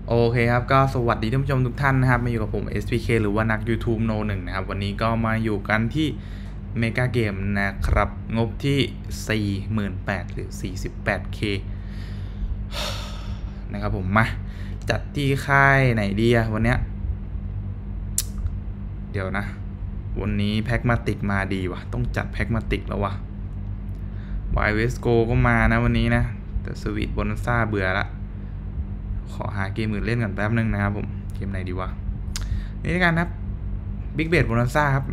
โอเคครับก็สวัสดีท่านผู้ชมทุกท่านนะครับมาอยู่กับผม SPK หรือว่านัก YouTube No 1นะครับวันนี้ก็มาอยู่กันที่เมกาเกมนะครับงบที่ 48,000 หรือ 48K นะครับผมมาจัดที่ค่ายไหนดีอะวันเนี้ยเดี๋ยวนะวันนี้แพ็กมาติกมาดีวะต้องจัดแพ็กมาติกแล้ววะวายเวสโกก็มานะวันนี้นะแต่สวีทบอนซ่าเบื่อละขอหาเกมอื่นเล่นก่อนแป๊บนึงนะครับผมเกมไหนดีวะนี่กันครับบิ๊กเบดบอนซ่าครับ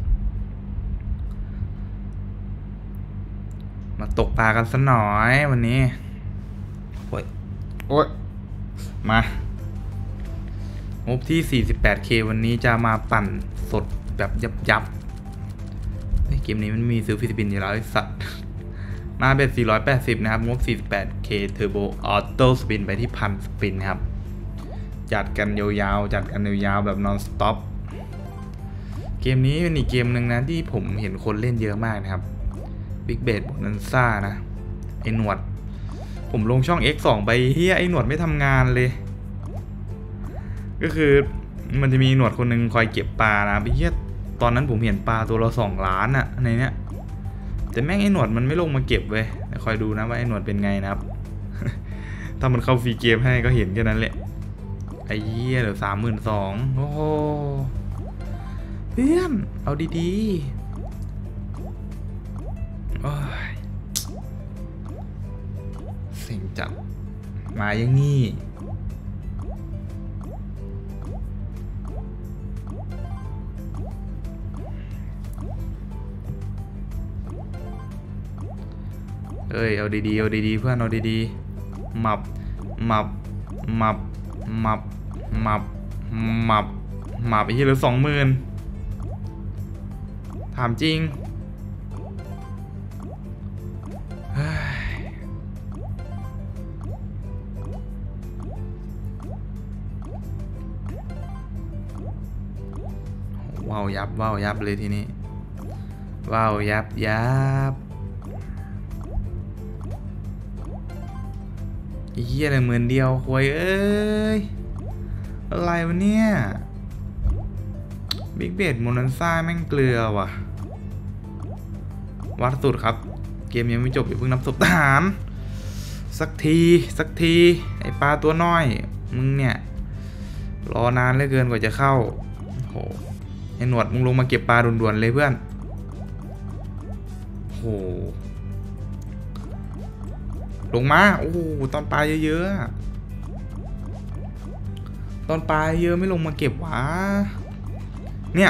มาตกปลากันสักหน่อยวันนี้โอ้ยมางบที่ 48K วันนี้จะมาปั่นสดแบบยับเกมนี้มันมีซื้อฟิลิปปินส์อยู่แล้วไอ้สัตว์มาเบ็ด480นะครับงบ 48K Turbo Auto Spin ไปที่1,000 สปินครับจัดกันยาวๆแบบ non stop เกมนี้เป็นอีกเกมหนึ่งนะที่ผมเห็นคนเล่นเยอะมากนะครับ Big Bet บนันซ่านะไอหนวดผมลงช่อง X2 ไปเฮียไอหนวดไม่ทำงานเลยก็คือมันจะมีหนวดคนหนึ่งคอยเก็บปลานะไปเฮียตอนนั้นผมเห็นปลาตัวละ2 ล้านอะในเนี้ยแต่แม่งไอหนวดมันไม่ลงมาเก็บเว้ยคอยดูนะว่าไอหนวดเป็นไงนะครับ ถ้ามันเข้าฟรีเกมให้ก็เห็นแค่นั้นแหละไอ้เหี้ยเดี๋ยว32,000โอ้โหเพื่อนเอาดีๆโอ้ยเซ็งจัดมาอย่างงี้เอ้ยเอาดีๆเพื่อนเอาดีๆมับไอ้เหี้ยเหลือ20,000ถามจริงว้าวยับเลยทีนี้ว้าวยับเฮียอะไร10,000 เดียวควยเอ้ยอะไรวะเนี่ยบิ๊กเบดโมนันซ่าแม่งเกลือว่ะวัดสุดครับเกมยังไม่จบอย่าเพิ่งนับศพทหารสักทีไอปลาตัวน้อยมึงเนี่ยรอนานเหลือเกินกว่าจะเข้าโหไอหนวดมึงลงมาเก็บปลาด่วนๆเลยเพื่อนโหลงมาโอ้โหตอนปลาเยอะๆตอนปลาเยอะไม่ลงมาเก็บวะเนี่ย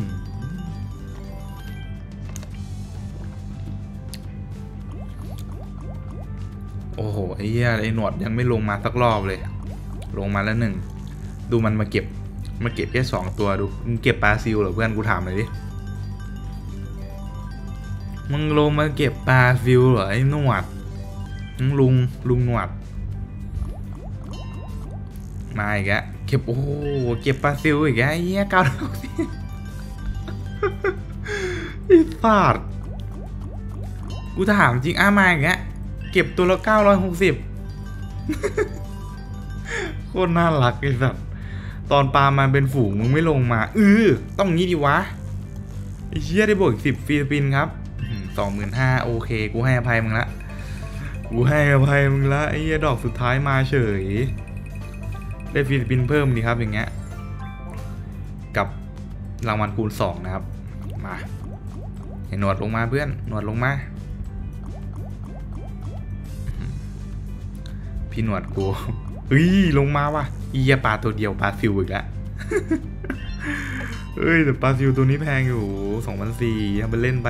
โอ้โหไอ้เหี้ยไอ้หนวดยังไม่ลงมาสักรอบเลยลงมาแล้ว1ดูมันมาเก็บแค่2 ตัวดูมึงเก็บปลาซิวเหรอเพื่อนกูถามเลยดิมึงลงมาเก็บปลาซิวเหรอไอ้หนวดลุงหนวดมาอีกแล้วเก็บโอ้โหเก็บปลาซิวอีกแล้วไอ้เหี้ย960ไอ้สัตว์กูถามจริงมาอีกแล้วเก็บตัวละ960โคตรน่ารักไอ้สัตว์ตอนปลามาเป็นฝูงมึงไม่ลงมาต้องงี้ดิวะไอ้เชี่ยได้บวก10 ฟิลิปปินส์ครับ25,000โอเคกูให้อภัยมึงละไอ้เหี้ยดอกสุดท้ายมาเฉยได้ฟิลิปปินส์เพิ่มดีครับอย่างเงี้ยกับรางวัลคูณ2นะครับมาให้หนวดลงมาเพื่อนหนวดลงมาพี่หนวดกูลงมาว่ะอีปลาตัวเดียวปลาซิวอีกแล้วแต่ปลาซิวตัวนี้แพงอยู่2,400ทำไปเล่นไป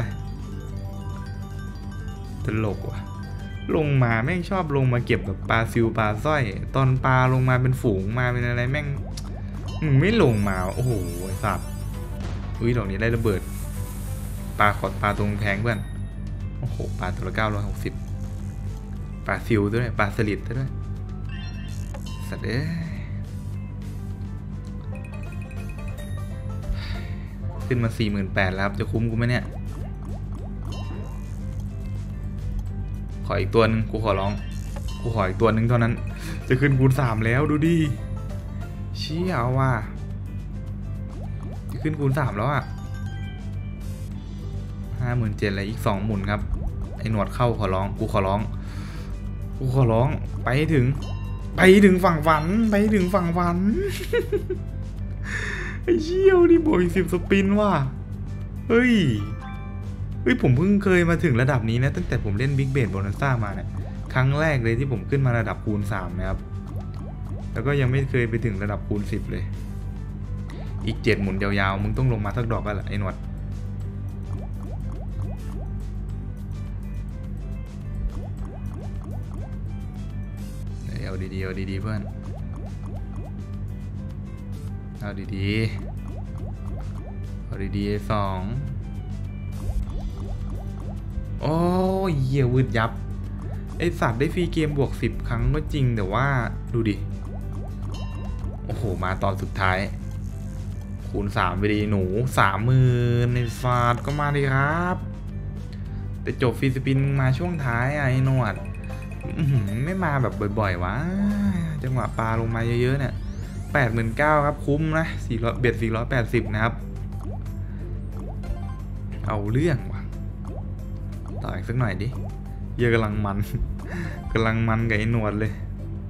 ตลกว่ะลงมาแม่งชอบลงมาเก็บแบบปลาซิวปลาสร้อยตอนปลาลงมาเป็นฝูงมาเป็นอะไรแม่งมึงไม่ลงมาโอ้โหไอ้สัตว์ดอกนี้ได้ระเบิดปลาขอดปลาตรงแพงเพื่อนโอ้โหปลาตัวละ960ปลาซิวด้วยปลาสลิดด้วยสัตว์ขึ้นมา48,000แล้วครับจะคุ้มกูไหมเนี่ยขออีกตัวนึงกูขอร้องกูขออีกตัวนึงเท่านั้นจะขึ้นคูณ3แล้วดูดิเชี่ยเอาว่าขึ้นคูณ3แล้วอ่ะ57,000เลยอีก2หมุนครับไอ้หนวดเข้าขอร้องกูขอร้องไปถึงฝั่งฝันไปถึงฝั่งฝัน ไอ้เชี่ยวนี่บวกอีก10 สปินว่ะเฮ้ยผมเพิ่งเคยมาถึงระดับนี้นะตั้งแต่ผมเล่นบิ๊กเบดโบนัสซ่ามาเนี่ยครั้งแรกเลยที่ผมขึ้นมาระดับคูณ3นะครับแล้วก็ยังไม่เคยไปถึงระดับคูณ10เลยอีก7หมุนยาวๆมึงต้องลงมาสักดอกก็แหละไอ้หนวดเอาดีๆเพื่อนเอาดีๆ2โอ้ยเหี้ยวืดยับไอสัตว์ได้ฟรีเกมบวก10ครั้งก็จริงแต่ว่าดูดิโอ้โหมาตอนสุดท้ายคูณ3ไปดีหนู 30,000ในฟาดก็มาดีครับแต่จบฟรีสปินมาช่วงท้ายไอ้นวดไม่มาแบบบ่อยๆวะจังหวะปลาลงมาเยอะๆเนี่ย89,000ครับคุ้มนะ400เบ็ด480นะครับเอาเรื่องว่ะต่ออีกสักหน่อยดิเยอะกำลังมันกับไอ้หนวดเลย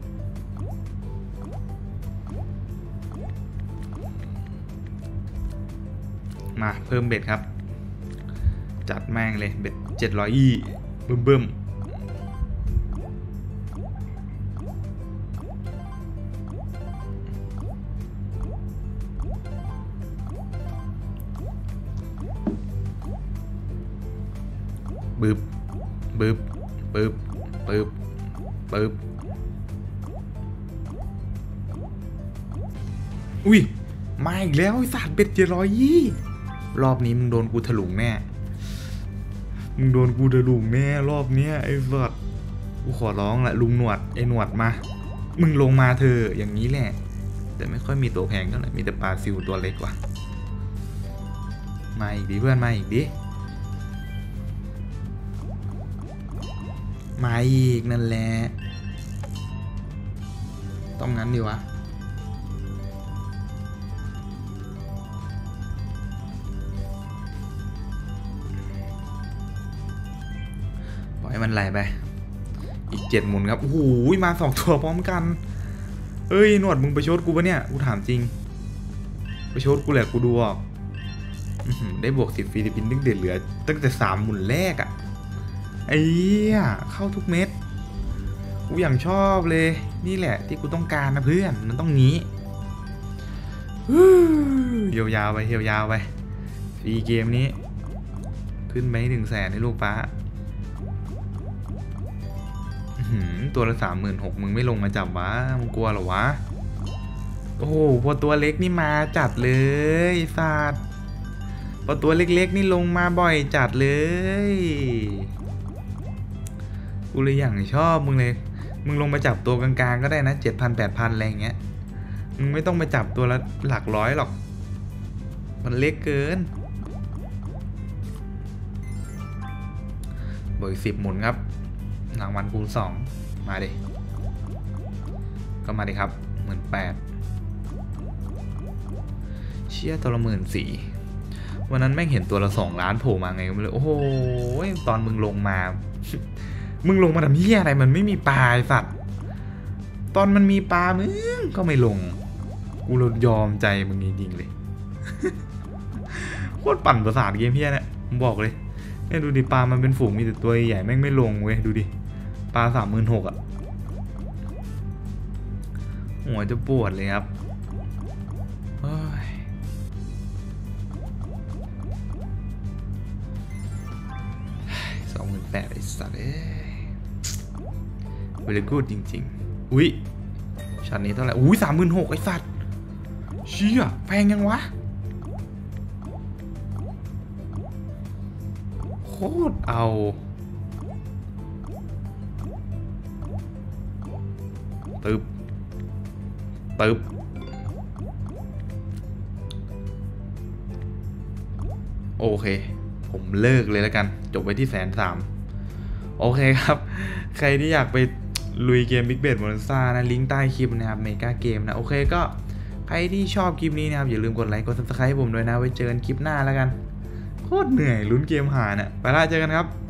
มาเพิ่มเบ็ดครับจัดแม่งเลยเบ็ด700บึ้มอุ้ยมาอีกแล้วไอ้สัตว์เบ็ด700รอบนี้มึงโดนกูถลุงแน่รอบเนี้ยไอ้สัตว์กูขอร้องแหละลุงหนวดไอ้หนวดมามึงลงมาเธออย่างนี้แหละแต่ไม่ค่อยมีตัวแพงเท่าไหร่มีแต่ปลาซิวตัวเล็กกว่ามาอีกดิเพื่อนมาอีกดิมาอีกนั่นแหละต้องงั้นดิวะปล่อยมันไหลไปอีก7หมุนครับโอ้โหมา2ตัวพร้อมกันเอ้ยหนวดมึงไปโชดกูปะเนี่ยกูถามจริงไปโชดกูแหละกูดูออกได้บวก10ฟรีดิปินตั้งแต่เหลือตั้งแต่3หมุนแรกอะไอ้เหี้ยเข้าทุกเม็ดกูอย่างชอบเลยนี่แหละที่กูต้องการนะเพื่อนมันต้องงี้ยาวๆไปฟรีเกมนี้ขึ้นไป100,000ในลูกป้าตัวละ36,000มึงไม่ลงมาจับวะมึงกลัวเหรอวะโอ้โหพอตัวเล็กนี่มาจัดเลยศาสตร์พอตัวเล็กๆนี่ลงมาบ่อยจัดเลยกูเลยอย่างชอบมึงเลยมึงลงมาจับตัวกลางๆก็ได้นะ7,000-8,000อะไรอย่างเงี้ยมึงไม่ต้องมาจับตัวละหลักร้อยหรอกมันเล็กเกินบวก10หมุนครับรางวัลคูณ2มาดิก็มาดิครับ18,000เชี่ยตัวละ14,000วันนั้นแม่งเห็นตัวละ2 ล้านโผล่มาไงก็ไม่รู้โอ้โหตอนมึงลงมาทำเหี้ยอะไรมันไม่มีปลาไอ้สัตว์ตอนมันมีปลามึงก็ไม่ลงกูยอมใจมึงจริงๆเลย โคตรปั่นประสาทเกมเหี้ยเนี่ยผมบอกเลยเนี่ยดูดิปลามันเป็นฝูงมีแต่ตัวใหญ่แม่งไม่ลงเว้ยดูดิปลา36,000อ่ะหัวจะปวดเลยครับ28,000ไอ้สัตว์เวลกูดจริงๆอุ้ยชั้นนี้เท่าไหร่อุ้ย36,000ไอ้สัตว์เชี่ยแพงยังวะโคตรเอาตึบโอเคผมเลิกเลยแล้วกันจบไปที่130,000โอเคครับใครที่อยากไปลุยเกม Big Bet Bonanza นะลิงก์ใต้คลิปนะครับเมกาเกมนะโอเคก็ใครที่ชอบคลิปนี้นะครับอย่าลืมกดไลค์กด subscribe ให้ผมด้วยนะไว้เจอกันคลิปหน้าแล้วกันโคตรเหนื่อยลุ้นเกมหาเนี่ยไปละเจอกันครับ